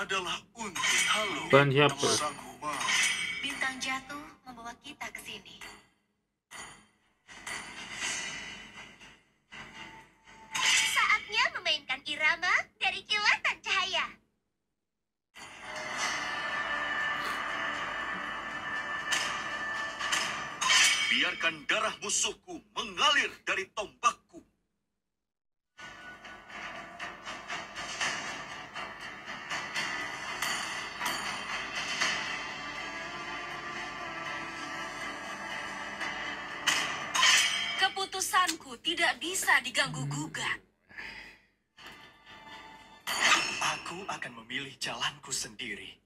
adalah untuk halo. Ban siapa? Bintang jatuh membawa kita ke sini. Saatnya memainkan irama dari kilatan cahaya. Biarkan darah musuhku mengalir dari tombakku. Keputusanku tidak bisa diganggu-gugat. Aku akan memilih jalanku sendiri.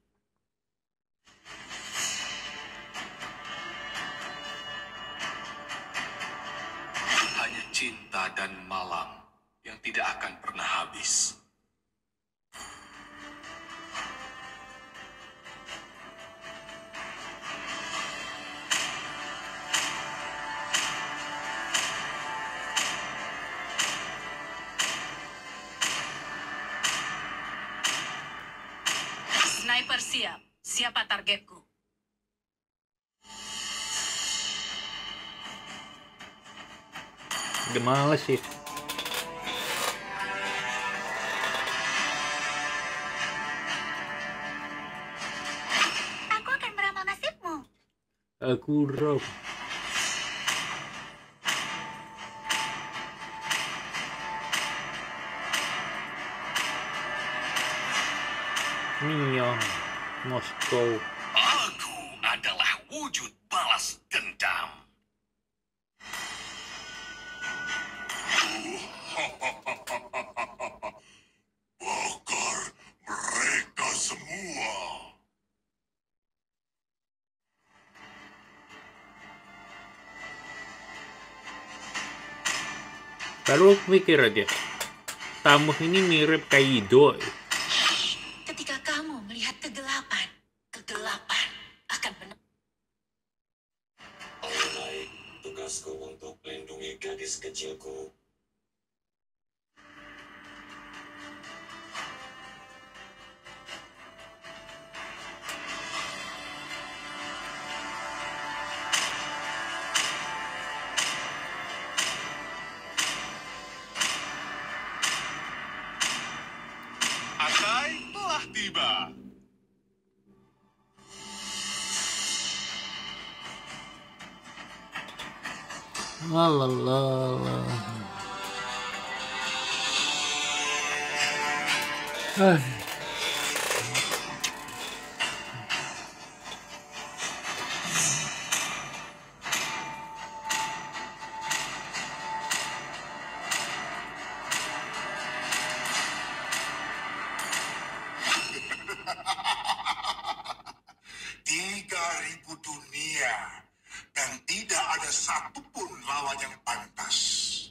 Hanya cinta dan malam yang tidak akan pernah habis. Sniper siap. Siapa targetku? Udah males sih. Aku akan meramal nasibmu. Aku rob. Neon Moskow. Aku adalah wujud balas dendam. Bakar mereka semua. Baru mikir aja. Tamu ini mirip Kaido. Ketika kamu melihat kegelapan, kegelapan akan benar. Alright, tugasku untuk melindungi gadis kecilku. Akai telah tiba. Lalalala. Tiga 3.000 dunia dan tidak ada satupun lawan yang pantas.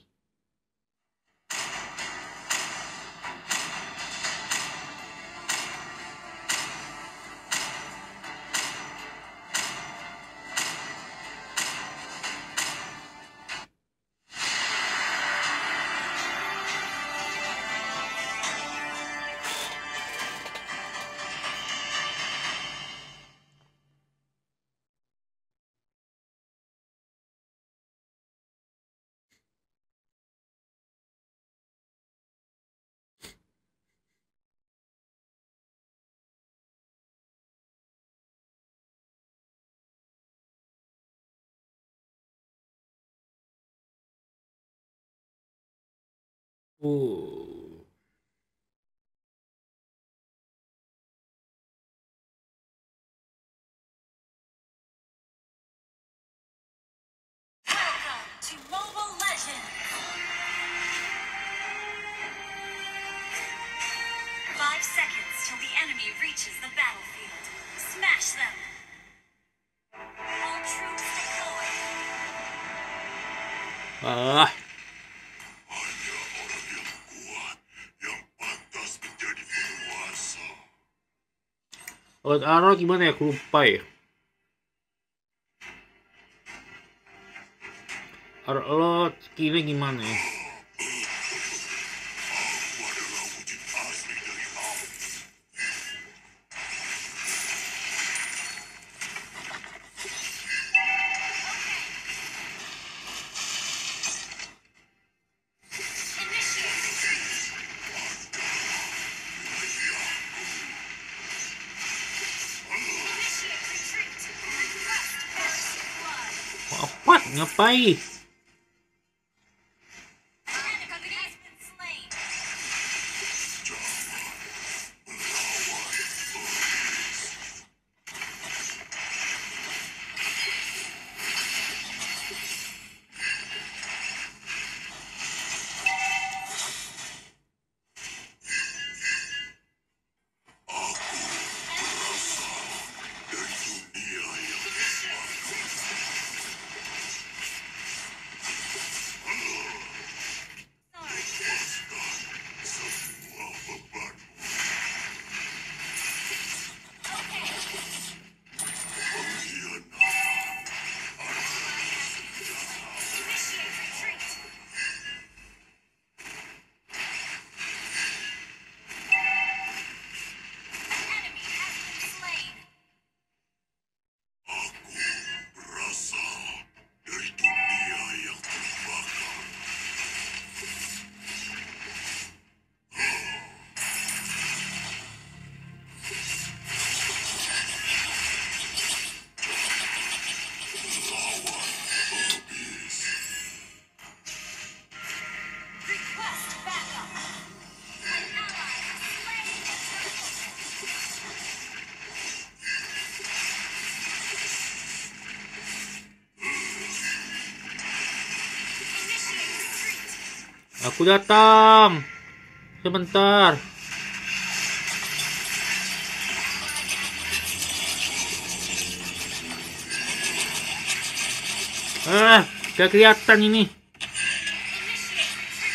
Welcome to Mobile Legends! 5 seconds till the enemy reaches the battlefield. Smash them! All troops deployed. Ah, Hanya orang yang kuat yang pantas menjadi penguasa. Lord Arrow gimana ya? Aku lupa ya. Lord skillnya gimana ya? Aku adalah wujud asli dari api. Ngapain? Enemy has been slain. Initiate retreat. Enemy has been slain. Rasa dari dunia yang terbakar. Request backup. An ally has slain the turtle. Initiate retreat. Aku datang. Sebentar. Gak kelihatan ini. Initiate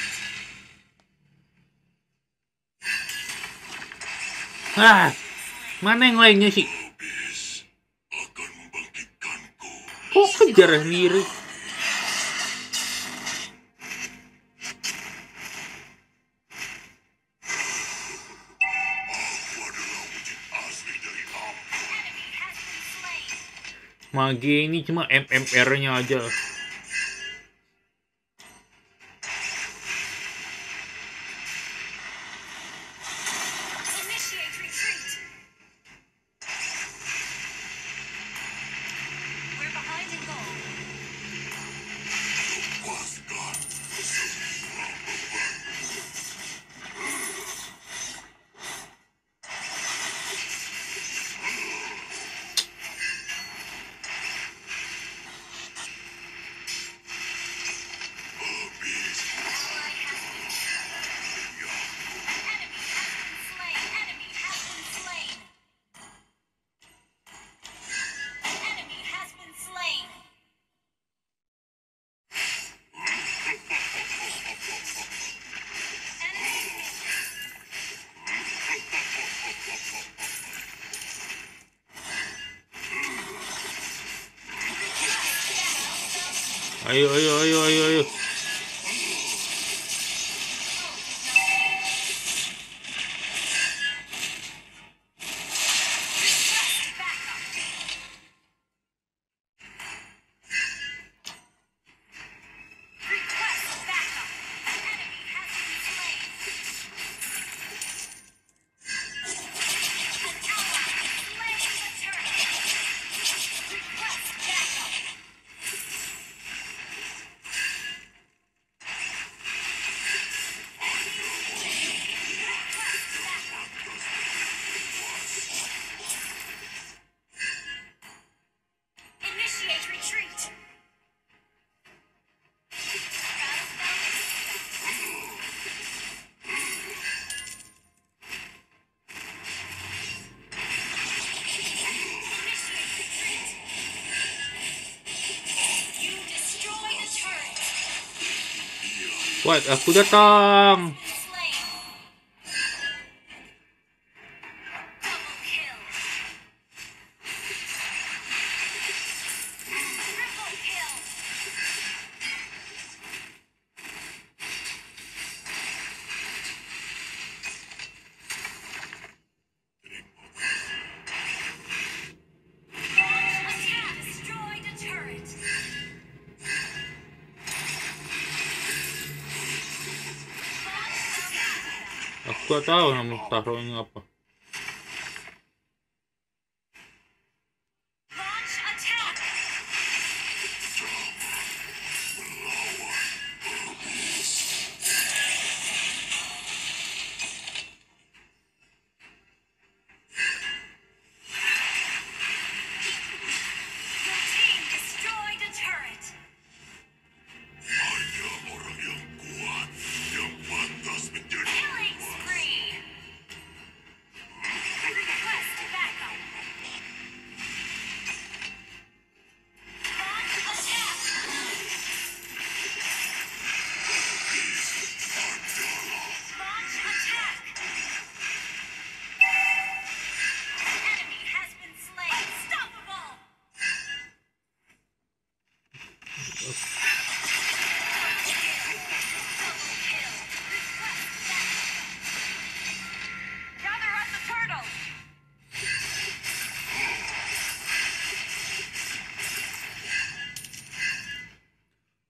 retreat. Mana yang lainnya sih? Akan membangkitkanku. Kok kejar sendiri? Aku adalah wujud asli dari api. Enemy has been slain. Mage ini cuma MMR-nya aja. Initiate retreat. We're behind in goal. Lepaskan semua beban. Habis. Ally has been Enemy has been slain. Enemy has been slain. Enemy Ayo, ayo, ayo, ayo, ayo. request backup. Enemy has been slain. An ally has slain the turtle. Request backup. Initiate retreat. Initiate retreat. You destroyed a turret. What? Aku datang. Slain. Double kill. Triple kill. Attack destroyed a turret. Aku gak tahu nama taruhnya apa. Launch attack.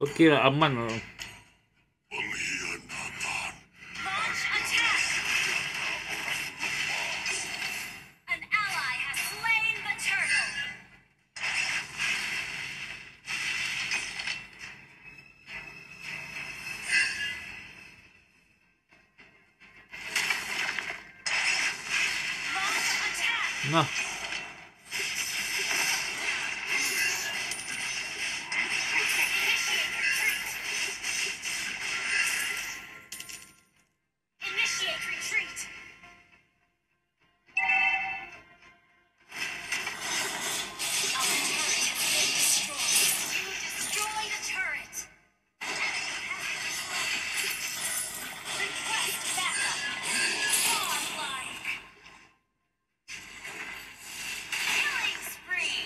Oke lah, aman loh. Pengkhianatan. Launch attack! An ally has slain the turtle. Launch attack! Nah, Initiate retreat! Our turret has been destroyed. You destroy the turret! Enemy has been slain. Request backup! Godlike! Killing spree!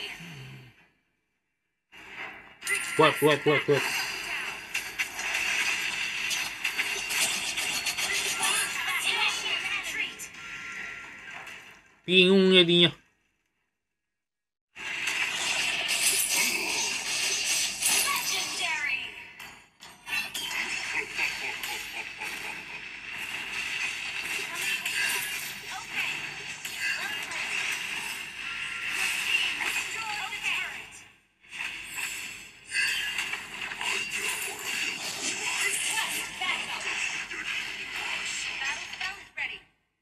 what. Initiate retreat! Bingung jadinya. Legendary! Okay. Destroy the turret! Request backup! Battle spell ready.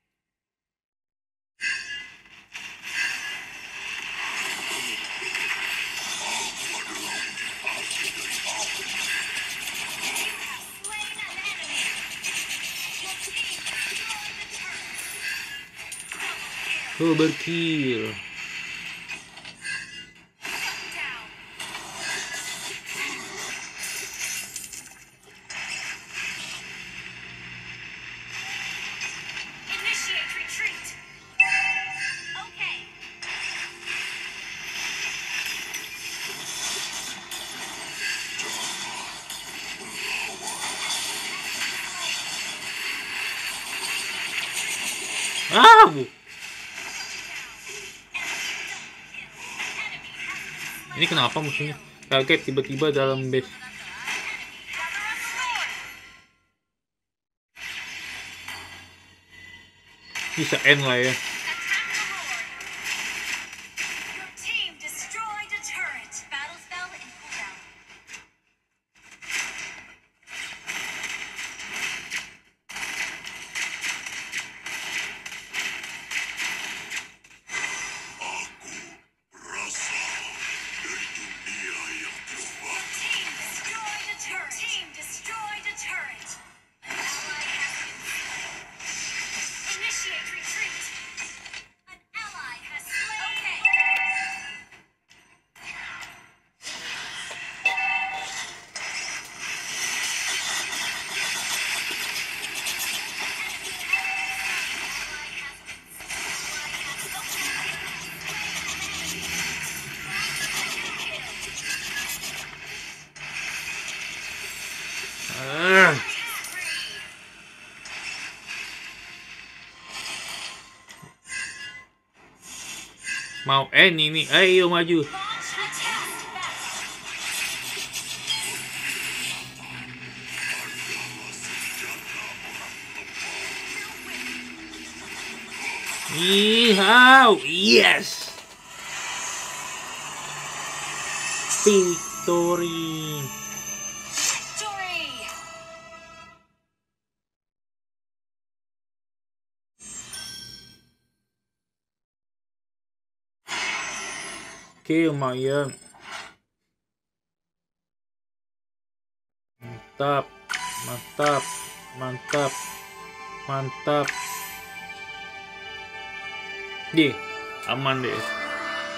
You have slain an enemy. Your team destroyed the turret. Double kill. Overkill. Shut down. Initiate retreat. Okay. Ah! Ini kenapa musuhnya? Kaget tiba-tiba dalam base. Bisa end lah ya. Attack the Lord. Your team destroyed a turret. Battle spell in cooldown. Rasa dari dunia yang berubah. Team destroyed a turret. Team destroyed a turret. An ally has been slain. Initiate retreat. An ally has slain. Okay. Ah, mau end ini. Ayo maju. Launch attack. Ihau, yes. Victory. Victory. Oke, lumayan. Mantap, mantap, mantap, mantap. Aman deh.